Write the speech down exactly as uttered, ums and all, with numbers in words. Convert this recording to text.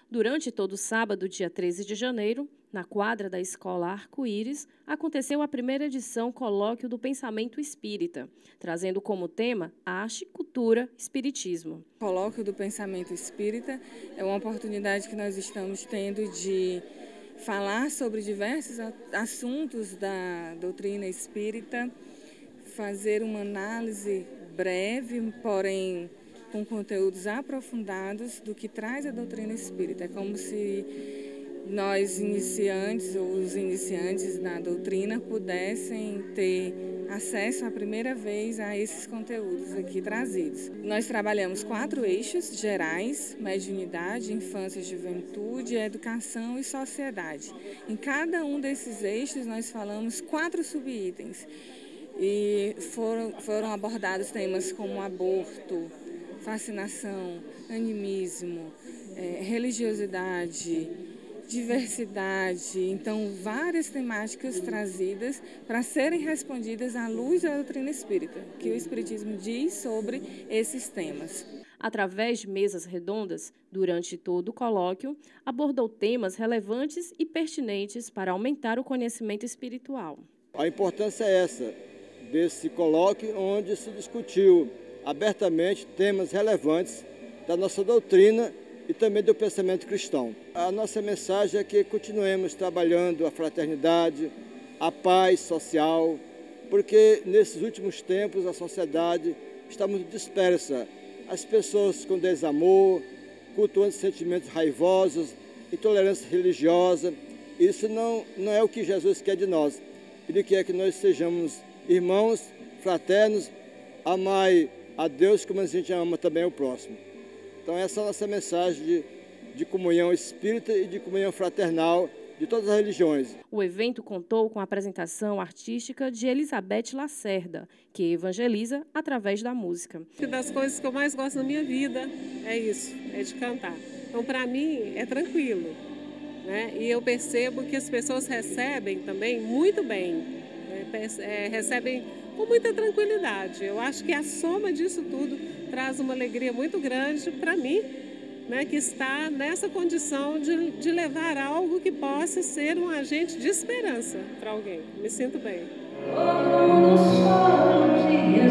Durante todo o sábado, dia treze de janeiro, na quadra da Escola Arco-Íris, aconteceu a primeira edição Colóquio do Pensamento Espírita, trazendo como tema arte, cultura, espiritismo. O Colóquio do Pensamento Espírita é uma oportunidade que nós estamos tendo de falar sobre diversos assuntos da doutrina espírita, fazer uma análise breve, porém com conteúdos aprofundados do que traz a doutrina espírita. É como se nós iniciantes, ou os iniciantes na doutrina, pudessem ter acesso à primeira vez a esses conteúdos aqui trazidos. Nós trabalhamos quatro eixos gerais: mediunidade, infância e juventude, educação e sociedade. Em cada um desses eixos nós falamos quatro subitens e foram, foram abordados temas como aborto, fascinação, animismo, é, religiosidade, diversidade. Então, várias temáticas trazidas para serem respondidas à luz da doutrina espírita, que o Espiritismo diz sobre esses temas. Através de mesas redondas, durante todo o colóquio, abordou temas relevantes e pertinentes para aumentar o conhecimento espiritual. A importância é essa, desse colóquio onde se discutiu abertamente temas relevantes da nossa doutrina e também do pensamento cristão. A nossa mensagem é que continuemos trabalhando a fraternidade, a paz social, porque nesses últimos tempos a sociedade está muito dispersa. As pessoas com desamor, cultuando sentimentos raivosos, intolerância religiosa. Isso não, não é o que Jesus quer de nós. Ele quer que nós sejamos irmãos, fraternos, amai a Deus como a gente ama também o próximo. Então essa é a nossa mensagem de, de comunhão espírita e de comunhão fraternal de todas as religiões. O evento contou com a apresentação artística de Elizabeth Lacerda, que evangeliza através da música. Uma das coisas que eu mais gosto na minha vida é isso, é de cantar. Então, para mim, é tranquilo, né? E eu percebo que as pessoas recebem também muito bem, né? é, recebem com muita tranquilidade. Eu acho que a soma disso tudo traz uma alegria muito grande para mim, né, que está nessa condição de, de levar algo que possa ser um agente de esperança para alguém. Me sinto bem.